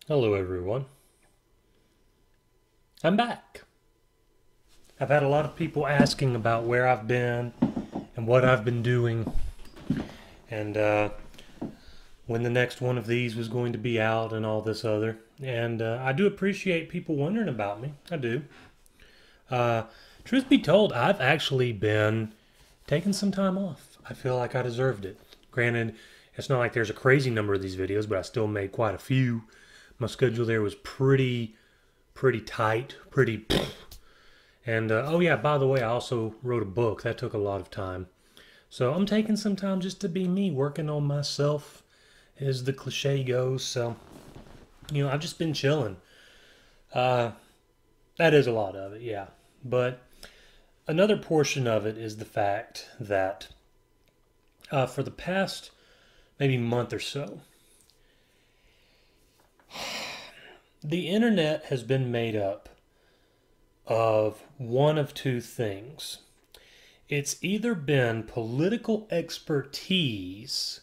Hello, everyone. I'm back. I've had a lot of people asking about where I've been and what I've been doing, and when the next one of these was going to be out, and all this other. And I do appreciate people wondering about me. I do. Uh, Truth be told, I've actually been taking some time off. I feel like I deserved it. Granted, it's not like there's a crazy number of these videos, but I still made quite a few. My schedule there was pretty tight, pretty. And oh yeah, by the way, I also wrote a book that took a lot of time. So I'm taking some time just to be me, working on myself, as the cliche goes. So I've just been chilling. Uh, that is a lot of it, yeah. But another portion of it is the fact that for the past maybe month or so, the internet has been made up of one of two things. It's either been political expertise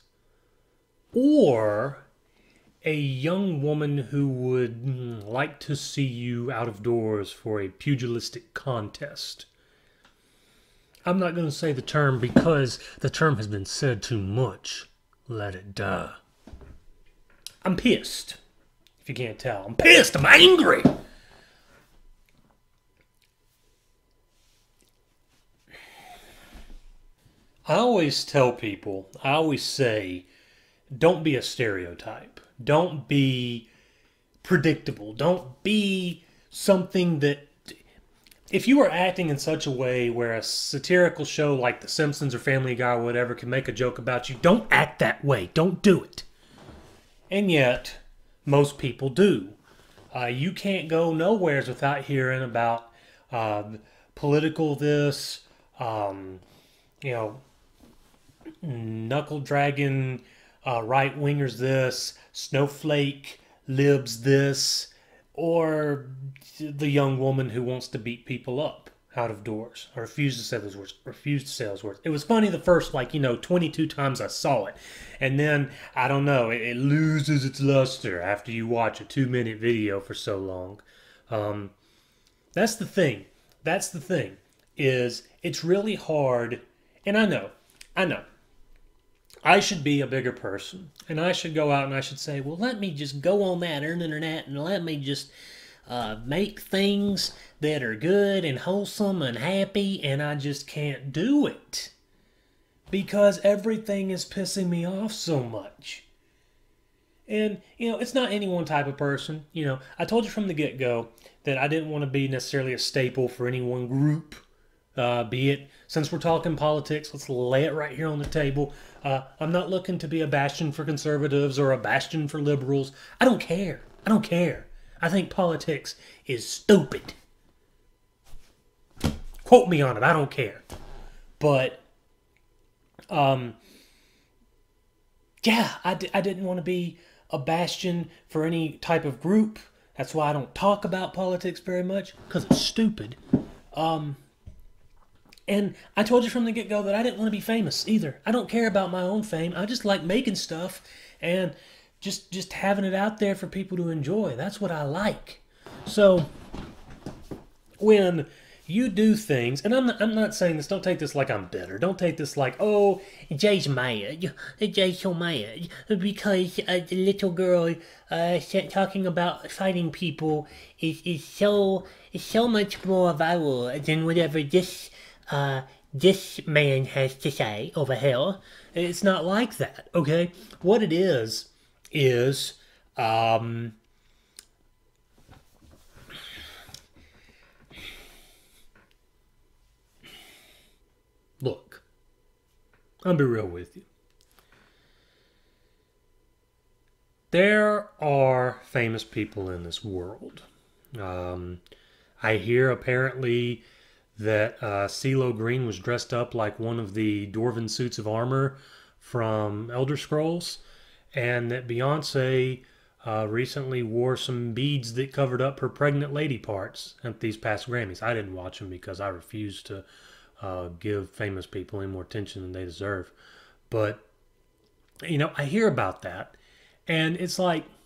or a young woman who would like to see you out of doors for a pugilistic contest. I'm not going to say the term because the term has been said too much. Let it die. I'm pissed. If you can't tell, I'm pissed. I'm angry. I always tell people, I always say, don't be a stereotype. Don't be predictable. Don't be something that. If you are acting in such a way where a satirical show like The Simpsons or Family Guy or whatever can make a joke about you, don't act that way. Don't do it. And yet, most people do. You can't go nowheres without hearing about political this, you know, knuckle dragon right wingers this, snowflake libs this, or the young woman who wants to beat people up out of doors. I refuse to say those words. Refuse to say those words. It was funny the first 22 times I saw it, and then I don't know. It loses its luster after you watch a 2-minute video for so long. That's the thing. That's the thing. Is it's really hard, and I know. I should be a bigger person, and I should go out and I should say, well, let me just go on that internet and let me just make things that are good and wholesome and happy, and I just can't do it because everything is pissing me off so much. And, it's not any one type of person. I told you from the get go that I didn't want to be necessarily a staple for any one group. Be it, since we're talking politics, let's lay it right here on the table. I'm not looking to be a bastion for conservatives or a bastion for liberals. I don't care. I don't care. I think politics is stupid. Quote me on it. I don't care. But, yeah, I didn't want to be a bastion for any type of group. That's why I don't talk about politics very much, because it's stupid. And I told you from the get-go that I didn't want to be famous either. I don't care about my own fame. I just like making stuff and just having it out there for people to enjoy. That's what I like. So when you do things, and I'm not saying this, don't take this like I'm bitter. Don't take this like, oh, Jay's mad. Jay's so mad because the little girl talking about fighting people is so much more viral than whatever this man has to say over here. It's not like that, okay? What it is, look, I'll be real with you. There are famous people in this world. I hear apparently that CeeLo Green was dressed up like one of the Dwarven suits of armor from Elder Scrolls, and that Beyonce recently wore some beads that covered up her pregnant lady parts at these past Grammys. I didn't watch them because I refuse to give famous people any more attention than they deserve. But, I hear about that, and it's like,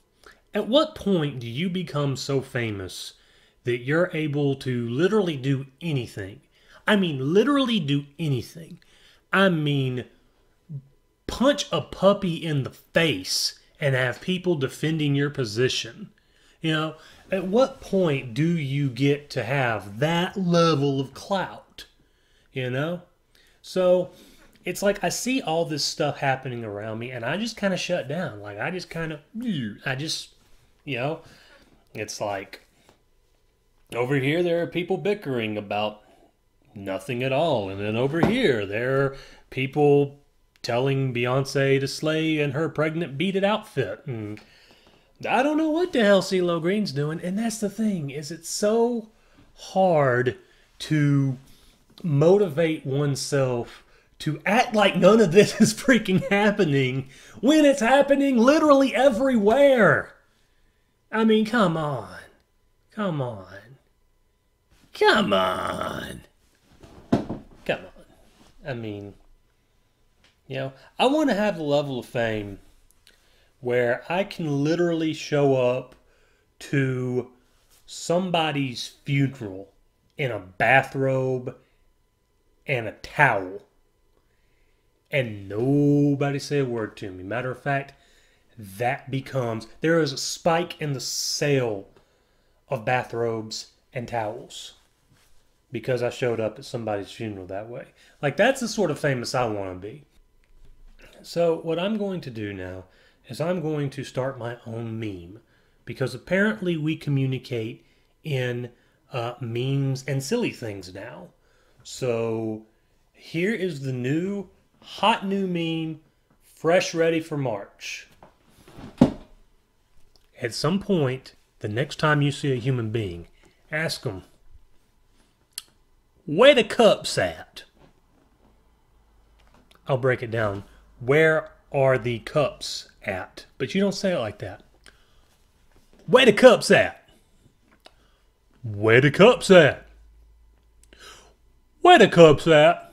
At what point do you become so famous that you're able to literally do anything? I mean, literally do anything. I mean, punch a puppy in the face and have people defending your position. You know, at what point do you get to have that level of clout? You know? So it's like I see all this stuff happening around me and I just kind of shut down. Like I just kind of, I just, you know, it's like over here there are people bickering about nothing at all. And then over here there are people telling Beyonce to slay in her pregnant beat it outfit. And I don't know what the hell CeeLo Green's doing. And that's the thing, is it's so hard to motivate oneself to act like none of this is freaking happening when it's happening literally everywhere. I mean, come on. Come on. Come on. Come on. I mean, you know, I want to have the level of fame where I can literally show up to somebody's funeral in a bathrobe and a towel and nobody say a word to me. Matter of fact, that becomes, there is a spike in the sale of bathrobes and towels because I showed up at somebody's funeral that way. Like, that's the sort of famous I want to be. So what I'm going to do now is I'm going to start my own meme, because apparently we communicate in memes and silly things now. So here is the new hot new meme, fresh ready for March. At some point, the next time you see a human being, ask them, where the cups at? I'll break it down. Where are the cups at? But you don't say it like that. Where the cups at? Where the cups at? Where the cups at?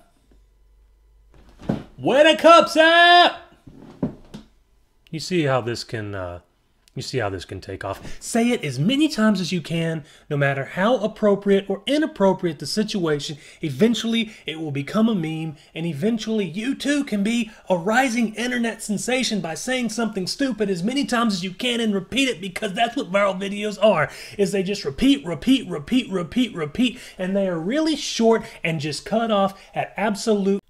Where the cups at? You see how this can take off. Say it as many times as you can, no matter how appropriate or inappropriate the situation. Eventually, it will become a meme, and eventually you too can be a rising internet sensation by saying something stupid as many times as you can and repeat it, because that's what viral videos are, is they just repeat, and they are really short and just cut off at absolute